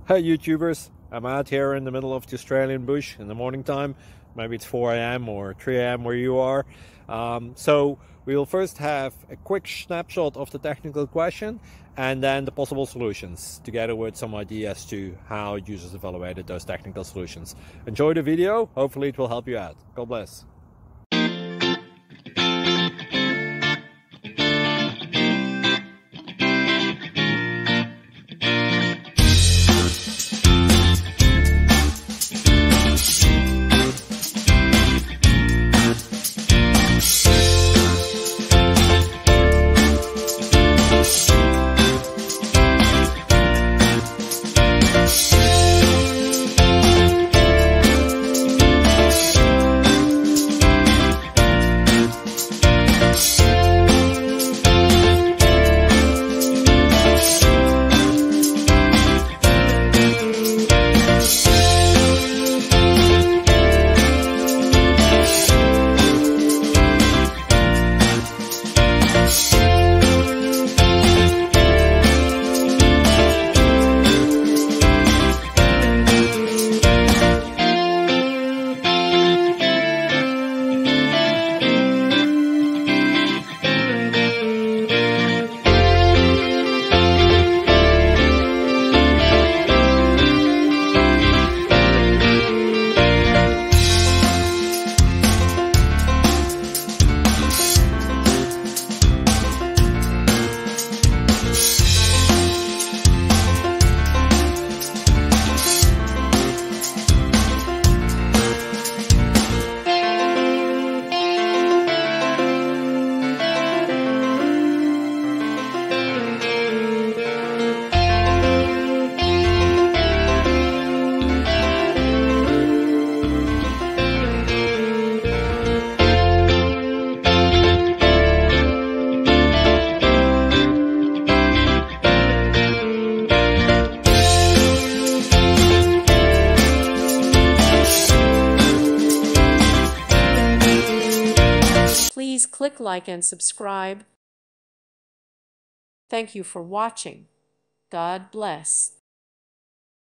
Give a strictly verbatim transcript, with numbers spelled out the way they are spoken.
Hey YouTubers, I'm out here in the middle of the Australian bush in the morning time. Maybe it's four A M or three A M where you are. Um, so we'll first have a quick snapshot of the technical question and then the possible solutions, together with some ideas to how users evaluated those technical solutions. Enjoy the video, hopefully it will help you out. God bless. Please click like and subscribe. Thank you for watching. God bless.